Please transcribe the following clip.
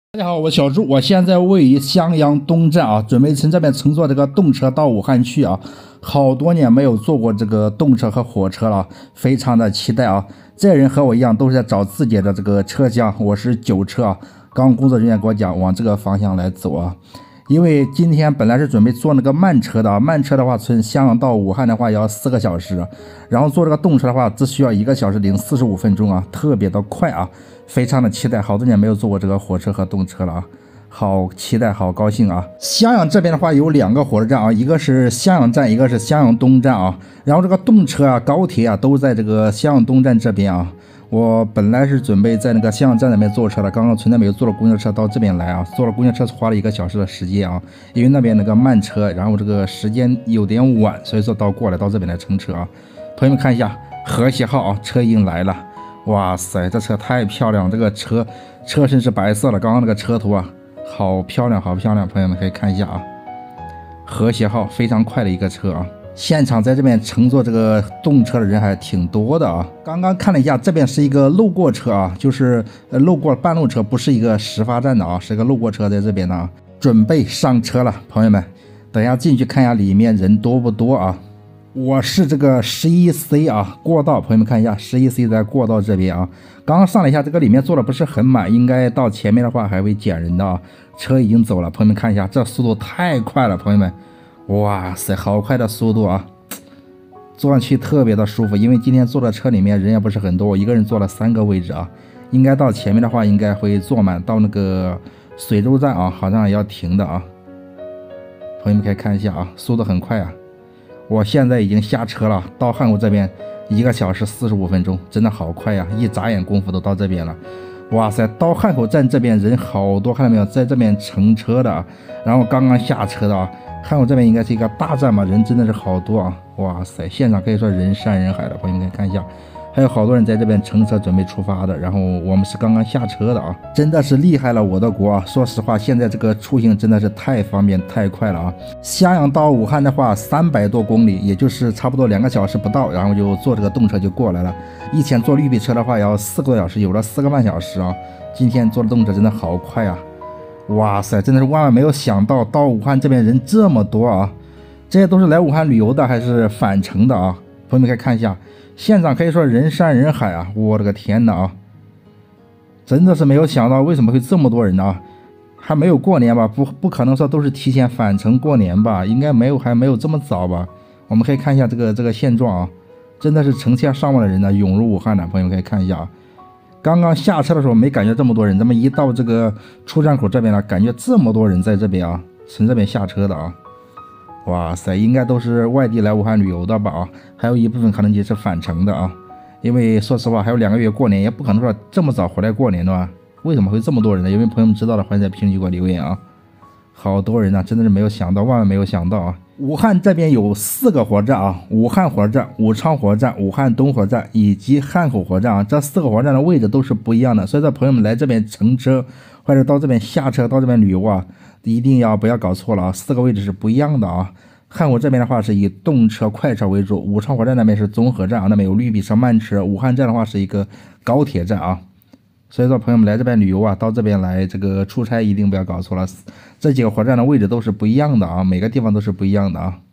大家好，我小朱，我现在位于襄阳东站啊，准备从这边乘坐这个动车到武汉去啊。好多年没有坐过这个动车和火车了，非常的期待啊。这人和我一样都是在找自己的这个车厢，我是9车啊。刚工作人员给我讲往这个方向来走啊，因为今天本来是准备坐那个慢车的啊，慢车的话从襄阳到武汉的话要4个小时，然后坐这个动车的话只需要1个小时零45分钟啊，特别的快啊。非常的期待，好多年没有坐过这个火车和动车了啊，好期待，好高兴啊！襄阳这边的话有2个火车站啊，一个是襄阳站，一个是襄阳东站啊。然后这个动车啊、高铁啊都在这个襄阳东站这边啊。我本来是准备在那个襄阳站那边坐车的，刚刚从那边又坐了公交车到这边来啊，坐了公交车花了1个小时的时间啊，因为那边那个慢车，然后这个时间有点晚，所以说过来到这边来乘车啊。朋友们看一下和谐号啊，车已经来了。哇塞，这车太漂亮了！这个车身是白色的，刚刚那个车头啊，好漂亮，好漂亮！朋友们可以看一下啊，和谐号非常快的一个车啊。现场在这边乘坐这个动车的人还挺多的啊。刚刚看了一下，这边是一个路过车啊，就是路过半路车，不是一个始发站的啊，是一个路过车在这边呢啊。准备上车了，朋友们，等一下进去看一下里面人多不多啊。我是这个11C 啊，过道，朋友们看一下，11C 在过道这边啊。刚刚上了一下，这个里面坐的不是很满，应该到前面的话还会减人的啊。车已经走了，朋友们看一下，这速度太快了，朋友们，哇塞，好快的速度啊！坐上去特别的舒服，因为今天坐的车里面人也不是很多，我一个人坐了3个位置啊。应该到前面的话应该会坐满，到那个水洲站啊，好像也要停的啊。朋友们可以看一下啊，速度很快啊。我现在已经下车了，到汉口这边1个小时45分钟，真的好快呀！一眨眼功夫都到这边了。哇塞，到汉口站这边人好多，看到没有，在这边乘车的啊，然后刚刚下车的啊。汉口这边应该是一个大站嘛，人真的是好多啊！哇塞，现场可以说人山人海的，朋友们可以看一下，还有好多人在这边乘车准备出发的，然后我们是刚刚下车的啊，真的是厉害了我的国啊！说实话，现在这个出行真的是太方便太快了啊！襄阳到武汉的话300多公里，也就是差不多2个小时不到，然后就坐这个动车就过来了。以前坐绿皮车的话要4个多小时，有了4个半小时啊！今天坐的动车真的好快啊！哇塞，真的是万万没有想到，到武汉这边人这么多啊！这些都是来武汉旅游的还是返程的啊？朋友们可以看一下，现场可以说人山人海啊！我的个天哪啊！真的是没有想到为什么会这么多人啊！还没有过年吧？不可能说都是提前返程过年吧？应该还没有这么早吧？我们可以看一下这个现状啊，真的是成千上万的人呢涌入武汉的，朋友们可以看一下啊。刚刚下车的时候没感觉这么多人，咱们一到这个出站口这边了，感觉这么多人在这边啊，从这边下车的啊。哇塞，应该都是外地来武汉旅游的吧啊，还有一部分可能也是返程的啊。因为说实话，还有2个月过年，也不可能说这么早回来过年的吧？为什么会这么多人呢？有没有朋友们知道的，欢迎在评论区给我留言啊！好多人呢，真的是没有想到，万万没有想到啊！武汉这边有4个火车站啊，武汉火车站、武昌火车站、武汉东火车站以及汉口火车站啊，这4个火车站的位置都是不一样的，所以说朋友们来这边乘车或者到这边下车到这边旅游啊，一定不要搞错了啊，4个位置是不一样的啊。汉口这边的话是以动车、快车为主，武昌火车站那边是综合站啊，那边有绿皮车、慢车，武汉站的话是一个高铁站啊。所以说朋友们来这边旅游啊，到这边来这个出差一定不要搞错了，这几个火车站的位置都是不一样的啊，每个地方都是不一样的啊。